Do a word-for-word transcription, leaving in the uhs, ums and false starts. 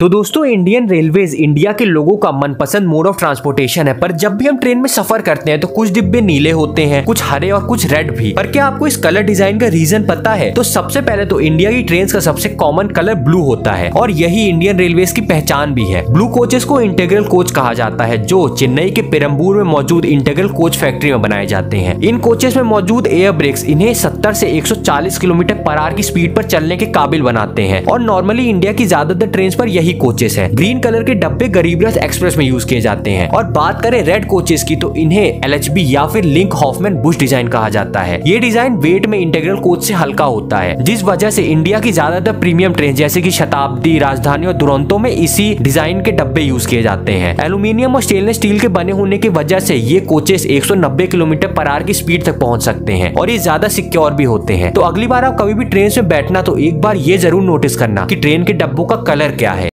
तो दोस्तों Indian railways India के लोगों का मनपसंद मोड ऑफ ट्रांसपोर्टेशन है, पर जब भी हम ट्रेन में सफर करते हैं तो कुछ डिब्बे नीले होते हैं, कुछ हरे और कुछ रेड भी। पर क्या आपको इस कलर डिजाइन का रीजन पता है? तो सबसे पहले तो इंडिया की ट्रेन का सबसे कॉमन कलर ब्लू होता है और यही इंडियन रेलवेज की पहचान भी है। ब्लू कोचेस को इंटीग्रल कोच कहा जाता है, जो चेन्नई के पेरम्बूर में मौजूद इंटीग्रल कोच फैक्ट्री में बनाए जाते हैं। इन कोचेस में मौजूद एयर ब्रेक्स इन्हें सत्तर से एक सौ चालीस किलोमीटर पर आवर की स्पीड पर चलने के काबिल बनाते हैं और नॉर्मली इंडिया की ज्यादातर ट्रेन पर यही कोचेस है। ग्रीन कलर के डब्बे गरीब रथ एक्सप्रेस में यूज किए जाते हैं। और बात करें रेड कोचेस की तो इन्हें एल एच बी या फिर लिंक हॉफमैन बुश डिजाइन कहा जाता है। ये डिजाइन वेट में इंटीग्रल कोच से हल्का होता है, जिस वजह से इंडिया की ज्यादातर प्रीमियम ट्रेन जैसे कि शताब्दी, राजधानी और दुरंतो में इसी डिजाइन के डब्बे यूज किए जाते हैं। एल्यूमिनियम और स्टेनलेस स्टील के बने होने की वजह से ये कोचेस एक सौ नब्बे किलोमीटर पर आवर की स्पीड तक पहुंच सकते हैं और ये ज्यादा सिक्योर भी होते हैं। तो अगली बार आप कभी भी ट्रेन में बैठना तो एक बार ये जरूर नोटिस करना कि ट्रेन के डब्बों का कलर क्या है।